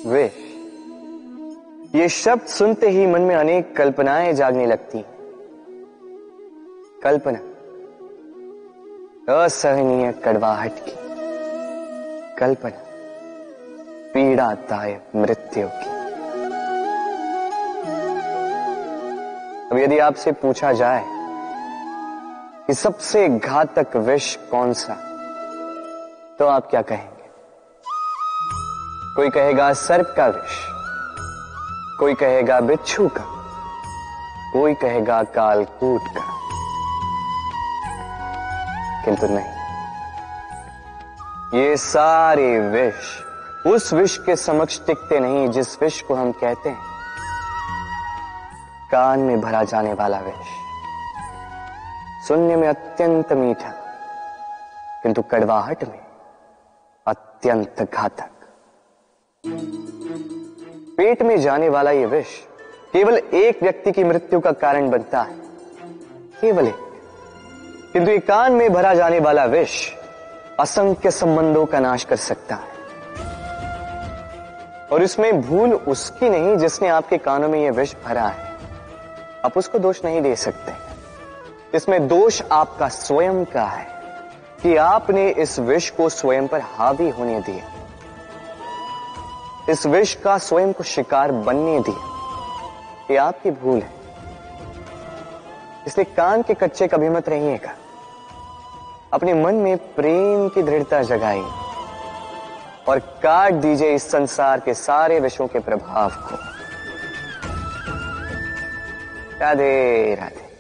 Wish, ये शब्द सुनते ही मन में अनेक कल्पनाएं जागने लगती। कल्पना असहनीय कड़वाहट की, कल्पना पीड़ादायक मृत्यु की। अब यदि आपसे पूछा जाए कि सबसे घातक विष कौन सा, तो आप क्या कहेंगे? कोई कहेगा सर्प का विष, कोई कहेगा बिच्छू का, कोई कहेगा कालकूट का, किंतु नहीं, ये सारे विष उस विष के समक्ष टिकते नहीं जिस विष को हम कहते हैं कान में भरा जाने वाला विष। सुनने में अत्यंत मीठा, किंतु कड़वाहट में अत्यंत घातक। पेट में जाने वाला यह विष केवल एक व्यक्ति की मृत्यु का कारण बनता है, केवल एक। किंतु ये कान में भरा जाने वाला विष असंख्य संबंधों का नाश कर सकता है। और इसमें भूल उसकी नहीं जिसने आपके कानों में यह विष भरा है, आप उसको दोष नहीं दे सकते। इसमें दोष आपका स्वयं का है कि आपने इस विष को स्वयं पर हावी होने दिया, इस विष का स्वयं को शिकार बनने दिया। ये आपकी भूल है। इसलिए कान के कच्चे कभी मत रहिएगा। अपने मन में प्रेम की दृढ़ता जगाइए और काट दीजिए इस संसार के सारे विषयों के प्रभाव को। राधे राधे।